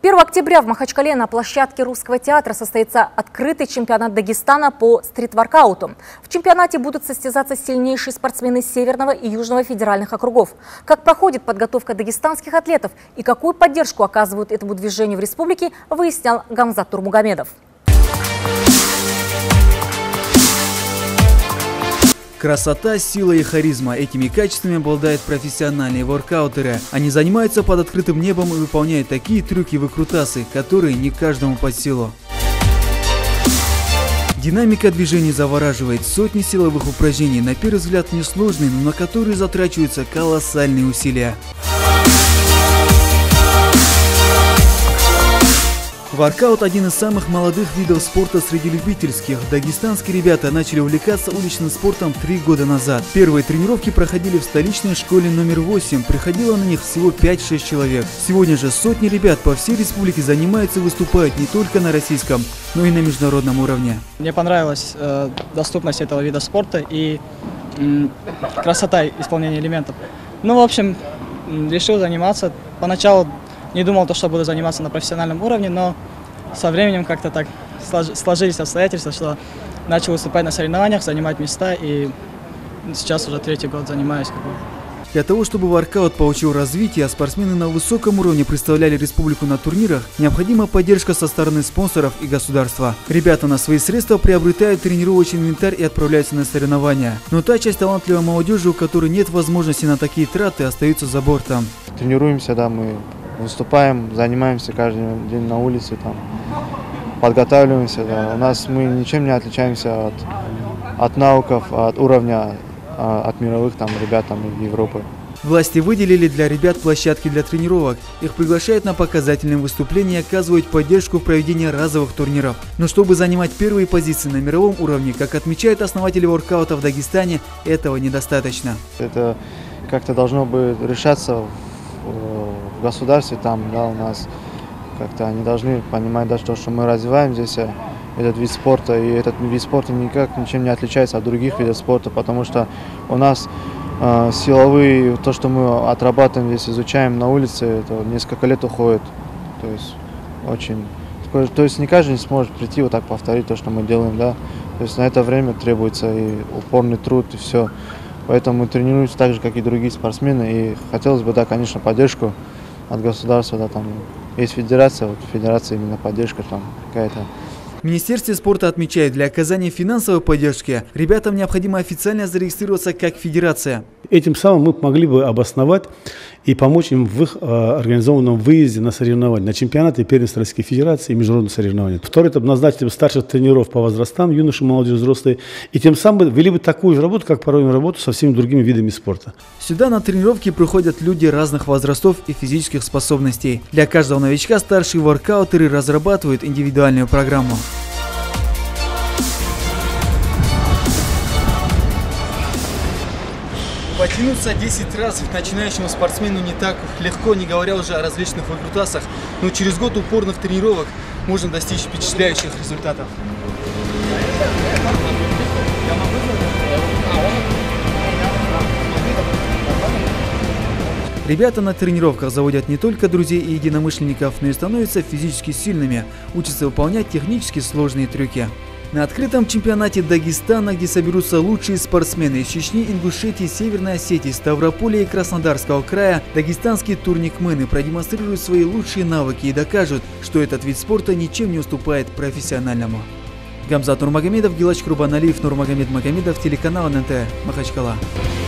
1 октября в Махачкале на площадке Русского театра состоится открытый чемпионат Дагестана по стрит-воркауту. В чемпионате будут состязаться сильнейшие спортсмены Северного и Южного федеральных округов. Как проходит подготовка дагестанских атлетов и какую поддержку оказывают этому движению в республике, выяснял Гамзат Нурмагомедов. Красота, сила и харизма – этими качествами обладают профессиональные воркаутеры. Они занимаются под открытым небом и выполняют такие трюки и выкрутасы, которые не каждому под силу. Динамика движений завораживает. Сотни силовых упражнений, на первый взгляд несложные, но на которые затрачиваются колоссальные усилия. Воркаут – один из самых молодых видов спорта среди любительских. Дагестанские ребята начали увлекаться уличным спортом 3 года назад. Первые тренировки проходили в столичной школе номер 8. Приходило на них всего 5-6 человек. Сегодня же сотни ребят по всей республике занимаются и выступают не только на российском, но и на международном уровне. Мне понравилась доступность этого вида спорта и красота исполнения элементов. Ну, в общем, решил заниматься. Поначалу не думал, что буду заниматься на профессиональном уровне, но со временем как-то так сложились обстоятельства, что начал выступать на соревнованиях, занимать места, и сейчас уже 3-й год занимаюсь. Для того, чтобы воркаут получил развитие, а спортсмены на высоком уровне представляли республику на турнирах, необходима поддержка со стороны спонсоров и государства. Ребята на свои средства приобретают тренировочный инвентарь и отправляются на соревнования. Но та часть талантливой молодежи, у которой нет возможности на такие траты, остаются за бортом. Тренируемся, да, мы выступаем, занимаемся каждый день на улице, там, подготавливаемся. Да. Мы ничем не отличаемся от навыков, от уровня, от мировых ребят из Европы. Власти выделили для ребят площадки для тренировок. Их приглашают на показательные выступления и оказывают поддержку в проведении разовых турниров. Но чтобы занимать первые позиции на мировом уровне, как отмечают основатели воркаута в Дагестане, этого недостаточно. Это как-то должно бы решаться в государстве, у нас как-то они должны понимать, что мы развиваем здесь этот вид спорта, и этот вид спорта ничем не отличается от других видов спорта, потому что у нас силовые, то, что мы отрабатываем здесь, изучаем на улице, это несколько лет уходит, то есть не каждый сможет прийти вот так повторить то, что мы делаем, да, то есть на это время требуется и упорный труд, и все. Поэтому мы тренируемся так же, как и другие спортсмены, и хотелось бы, да, конечно, поддержку от государства, да, есть федерация, в федерации именно поддержка какая-то. В Министерстве спорта отмечают, для оказания финансовой поддержки ребятам необходимо официально зарегистрироваться как федерация. Этим самым мы могли бы обосновать и помочь им в их организованном выезде на соревнования, на чемпионаты, первенства Российской Федерации и международные соревнования. Второй этап — назначить старших тренеров по возрастам, юноши, молодежь, взрослые, и тем самым вели бы такую же работу, как порой работу со всеми другими видами спорта. Сюда на тренировки приходят люди разных возрастов и физических способностей. Для каждого новичка старшие воркаутеры разрабатывают индивидуальную программу. Потянуться 10 раз начинающему спортсмену не так легко, не говоря уже о различных выкрутасах, но через год упорных тренировок можно достичь впечатляющих результатов. Ребята на тренировках заводят не только друзей и единомышленников, но и становятся физически сильными, учатся выполнять технически сложные трюки. На открытом чемпионате Дагестана, где соберутся лучшие спортсмены из Чечни, Ингушетии, Северной Осетии, Ставрополя и Краснодарского края, дагестанские турникмены продемонстрируют свои лучшие навыки и докажут, что этот вид спорта ничем не уступает профессиональному. Гамзат Нурмагомедов, Гилач Курбаналиев, Нурмагомед Магомедов, телеканал НТ, Махачкала.